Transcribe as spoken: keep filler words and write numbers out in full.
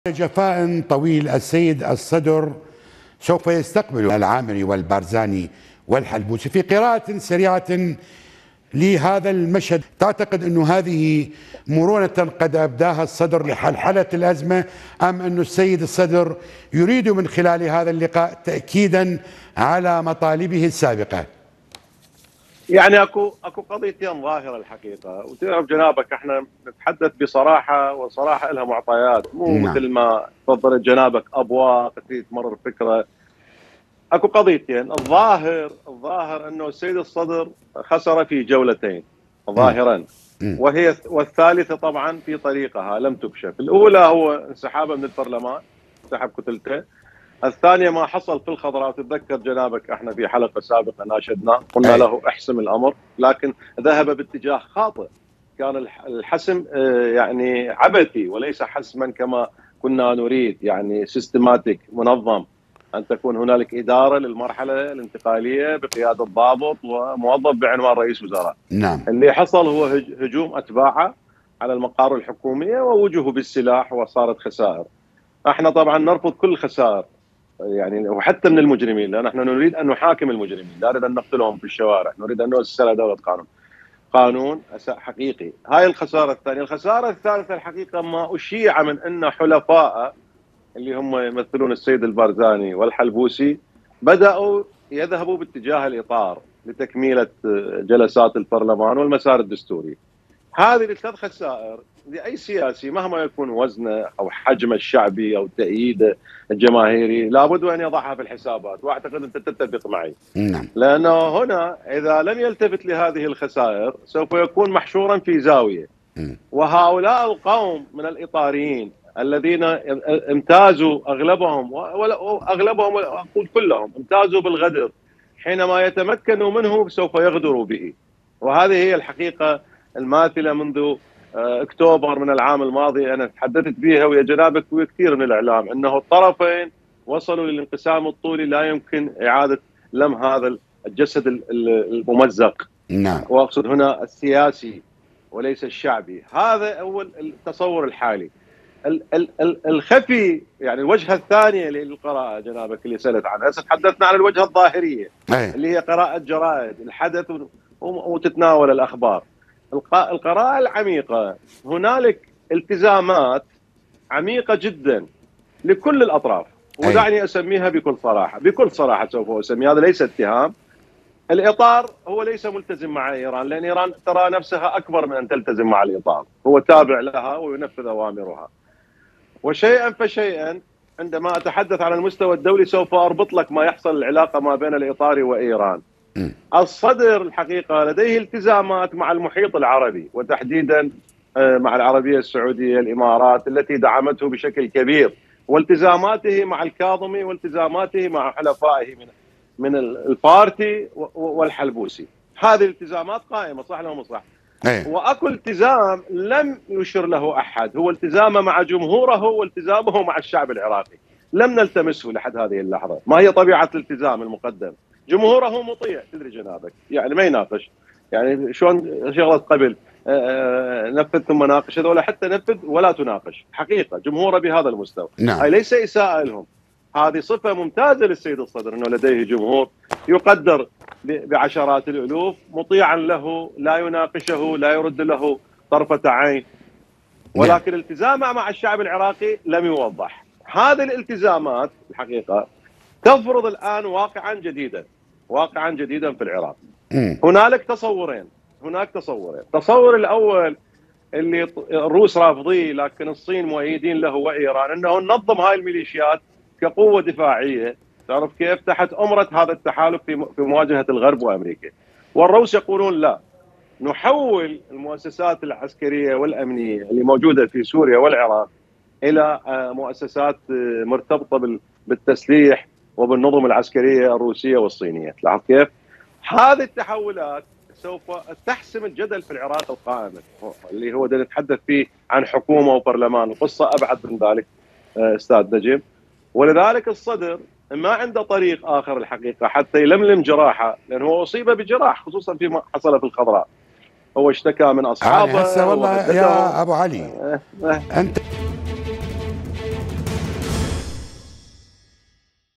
جفاء طويل السيد الصدر سوف يستقبل العامري والبارزاني والحلبوسي. في قراءة سريعة لهذا المشهد، تعتقد أن هذه مرونة قد أبداها الصدر لحلحلة الأزمة، أم أن السيد الصدر يريد من خلال هذا اللقاء تأكيدا على مطالبه السابقة؟ يعني اكو اكو قضيتين ظاهره الحقيقه، وتعرف جنابك احنا نتحدث بصراحه، والصراحه لها معطيات، مو نعم. مثل ما تفضلت جنابك ابواق تريد تمرر فكره. اكو قضيتين، الظاهر الظاهر انه السيد الصدر خسر في جولتين ظاهرا، وهي والثالثه طبعا في طريقها لم تكشف. الاولى هو انسحابه من البرلمان، انسحب كتلته. الثانية ما حصل في الخضراء، تتذكر جنابك احنا في حلقة سابقة ناشدناه قلنا له احسم الأمر، لكن ذهب باتجاه خاطئ. كان الحسم يعني عبثي وليس حسما كما كنا نريد، يعني سيستماتيك منظم، أن تكون هنالك إدارة للمرحلة الانتقالية بقيادة ضابط وموظف بعنوان رئيس وزراء. نعم. اللي حصل هو هجوم أتباعه على المقار الحكومية ووجهوا بالسلاح وصارت خسائر. احنا طبعا نرفض كل خسائر، يعني وحتى من المجرمين، لان احنا نريد ان نحاكم المجرمين، لا نريد ان نقتلهم في الشوارع، نريد ان نؤسس على دوله قانون، قانون حقيقي. هاي الخساره الثانيه، الخساره الثالثه الحقيقه ما اشيع من ان حلفاء اللي هم يمثلون السيد البارزاني والحلبوسي بداوا يذهبوا باتجاه الاطار لتكميله جلسات البرلمان والمسار الدستوري. هذه الثلاث خسائر لاي سياسي مهما يكون وزنه او حجمه الشعبي او تأييده الجماهيري لابد ان يضعها في الحسابات، واعتقد انت تتفق معي. نعم. لانه هنا اذا لم يلتفت لهذه الخسائر سوف يكون محشورا في زاويه. وهؤلاء القوم من الاطاريين الذين امتازوا اغلبهم واغلبهم اقول كلهم امتازوا بالغدر، حينما يتمكنوا منه سوف يغدروا به. وهذه هي الحقيقه الماثله منذ اكتوبر من العام الماضي، انا تحدثت بها ويا جنابك وكثير من الاعلام، انه الطرفين وصلوا للانقسام الطولي، لا يمكن اعاده لم هذا الجسد الممزق. نعم. واقصد هنا السياسي وليس الشعبي. هذا هو التصور الحالي. الخفي يعني الوجهه الثانيه للقراءه جنابك اللي سالت عنها، هسه تحدثنا عن الوجهه الظاهريه اللي هي قراءه جرائد الحدث وتتناول الاخبار. القراءة العميقة، هنالك التزامات عميقة جدا لكل الأطراف، ودعني أسميها بكل صراحة، بكل صراحة سوف أسمي، هذا ليس اتهام. الإطار هو ليس ملتزم مع إيران، لأن إيران ترى نفسها أكبر من أن تلتزم مع الإطار، هو تابع لها وينفذ أوامرها. وشيئا فشيئا عندما أتحدث على المستوى الدولي سوف أربط لك ما يحصل العلاقة ما بين الإطار وإيران. الصدر الحقيقة لديه التزامات مع المحيط العربي، وتحديدا مع العربية السعودية الإمارات التي دعمته بشكل كبير، والتزاماته مع الكاظمي، والتزاماته مع حلفائه من من البارتي والحلبوسي. هذه الالتزامات قائمة، صح ولا مو صح؟ واكو التزام لم يشر له احد، هو التزامه مع جمهوره والتزامه مع الشعب العراقي، لم نلتمسه لحد هذه اللحظة. ما هي طبيعة الالتزام المقدم؟ جمهوره مطيع، تدري جنابك، يعني ما يناقش، يعني شلون شغله قبل نفذ ثم ناقش، هذول حتى نفذ ولا تناقش، حقيقه جمهوره بهذا المستوى. نعم. هاي ليس اساءه لهم، هذه صفه ممتازه للسيد الصدر، انه لديه جمهور يقدر بعشرات الالوف مطيعا له، لا يناقشه، لا يرد له طرفه عين، ولكن التزامه مع الشعب العراقي لم يوضح. هذه الالتزامات الحقيقه تفرض الآن واقعا جديدا، واقعا جديدا في العراق. مم. هنالك تصورين، هناك تصورين، التصور الأول اللي الروس رافضيه لكن الصين مؤيدين له وإيران، أنه ننظم هاي الميليشيات كقوة دفاعية، تعرف كيف، تحت أمرة هذا التحالف في في مواجهة الغرب وأمريكا. والروس يقولون لا، نحول المؤسسات العسكرية والأمنية اللي موجودة في سوريا والعراق إلى مؤسسات مرتبطة بالتسليح وبالنظم العسكرية الروسية والصينية. لاحظ كيف؟ هذه التحولات سوف تحسم الجدل في العراق القائم، اللي هو نتحدث فيه عن حكومة وبرلمان، القصة أبعد من ذلك أستاذ نجم. ولذلك الصدر ما عنده طريق آخر الحقيقة حتى يلملم جراحه، لأنه هو أصيب بجراح خصوصا فيما حصل في الخضراء، هو اشتكى من أصحابه. هسه والله يا أبو علي أنت